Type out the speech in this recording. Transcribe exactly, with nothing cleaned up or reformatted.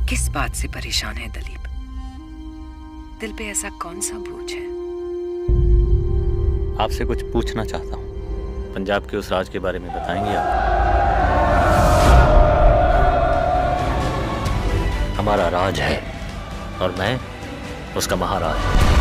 किस बात से परेशान है दलीप? दिल पे ऐसा कौन सा बोझ है? आपसे कुछ पूछना चाहता हूँ। पंजाब के उस राज के बारे में बताएंगे आप? हमारा राज है और मैं उसका महाराज।